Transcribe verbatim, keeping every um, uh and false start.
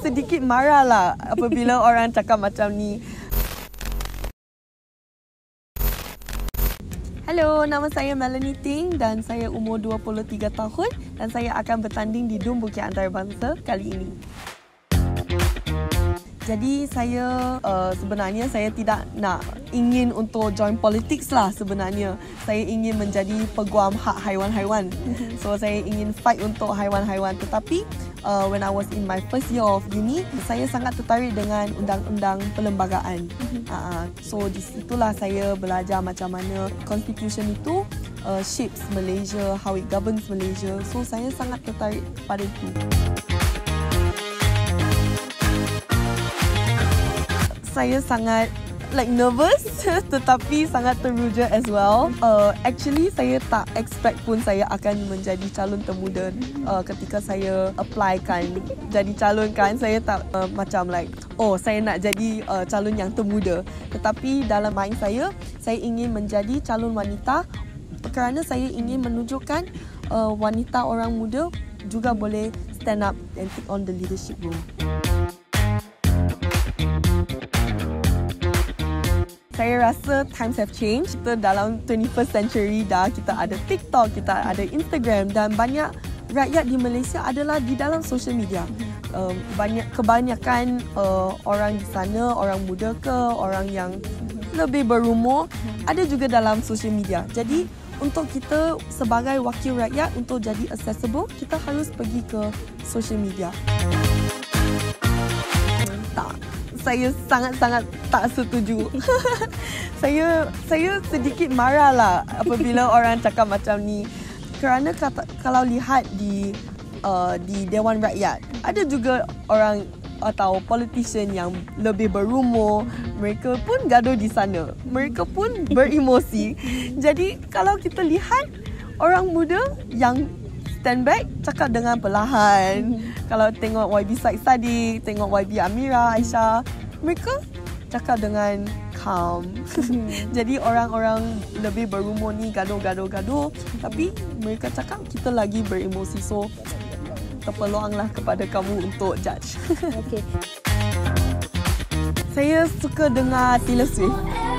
sedikit marah lah apabila orang cakap macam ni. Hello, nama saya Melanie Ting dan saya umur dua puluh tiga tahun dan saya akan bertanding di D U M Bukit Antarabangsa kali ini. Jadi saya uh, sebenarnya saya tidak nak ingin untuk join politics lah sebenarnya. Saya ingin menjadi peguam hak haiwan-haiwan. So saya ingin fight untuk haiwan-haiwan. Tetapi uh, when I was in my first year of uni, saya sangat tertarik dengan undang-undang perlembagaan. Uh, so di situlah saya belajar macam mana constitution itu uh, shapes Malaysia, how it governs Malaysia. So saya sangat tertarik pada itu. Saya sangat like nervous tetapi sangat teruja as well. Uh, actually saya tak expect pun saya akan menjadi calon termuda uh, ketika saya apply kan jadi calon kan. Saya tak uh, macam like oh saya nak jadi uh, calon yang termuda. Tetapi dalam mind saya, saya ingin menjadi calon wanita kerana saya ingin menunjukkan uh, wanita orang muda juga boleh stand up and take on the leadership role. Saya rasa times have changed. Kita dalam twenty-first century dah. Kita ada TikTok, kita ada Instagram dan banyak rakyat di Malaysia adalah di dalam social media. Um, banyak kebanyakan uh, orang di sana, orang muda ke, orang yang lebih berumur ada juga dalam social media. Jadi untuk kita sebagai wakil rakyat untuk jadi accessible, kita harus pergi ke social media. Tak. Saya sangat-sangat tak setuju. saya saya sedikit marah lah apabila orang cakap macam ni. Kerana kata, kalau lihat di uh, di Dewan Rakyat, ada juga orang atau politician yang lebih berumur, mereka pun gaduh di sana. Mereka pun beremosi. Jadi kalau kita lihat orang muda yang stand back, cakap dengan perlahan. Kalau tengok Y B Syed Saddiq, tengok Y B Amira, Aisyah, mereka cakap dengan calm. Jadi orang-orang lebih berumur ni gaduh-gaduh-gaduh, tapi mereka cakap kita lagi beremosi. So, terpeluanglah kepada kamu untuk judge. Okay. Saya suka dengar Taylor Swift.